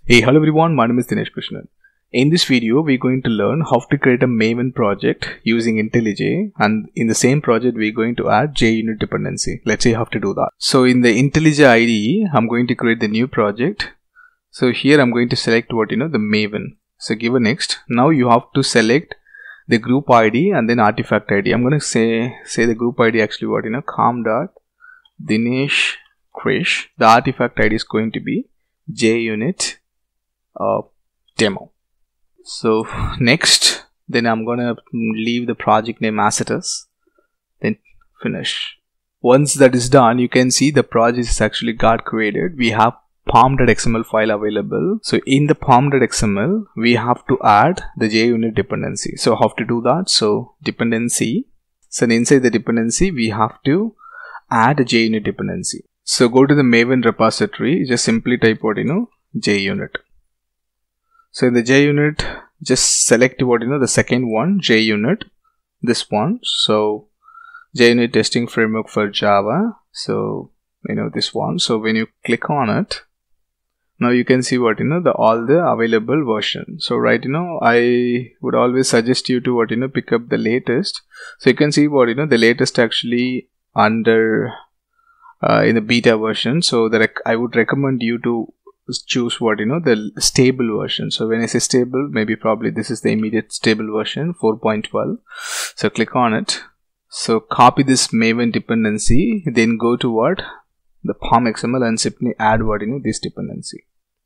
Hey, hello everyone, my name is Dinesh Krishnan. In this video, we're going to learn how to create a Maven project using IntelliJ, and in the same project, we're going to add JUnit dependency. Let's see how to do that. So in the IntelliJ IDE, I'm going to create the new project. So here I'm going to select the Maven. So give a next. Now you have to select the group ID and then artifact ID. I'm going to say the group ID actually com.Dinesh Krish. The artifact ID is going to be JUnit demo. So next, then I'm gonna leave the project name as it is, then finish. Once that is done, you can see the project is actually got created. We have pom.xml file available. So in the pom.xml, we have to add the JUnit dependency. So how to do that? So dependency. So inside the dependency, we have to add a JUnit dependency. So go to the Maven repository, just simply type out JUnit. So in the JUnit, just select the second one, JUnit, this one. So JUnit testing framework for Java. So this one. So when you click on it, now you can see all the available version. So I would always suggest you to pick up the latest. So you can see the latest actually under in the beta version. So that I would recommend you to choose the stable version. So when I say stable, maybe probably this is the immediate stable version 4.12. so click on it. So copy this Maven dependency, then go to the pom XML and simply add this dependency.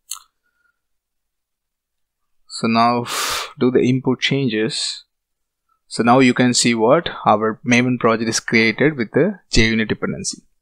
So now do the import changes. So now you can see our Maven project is created with the JUnit dependency.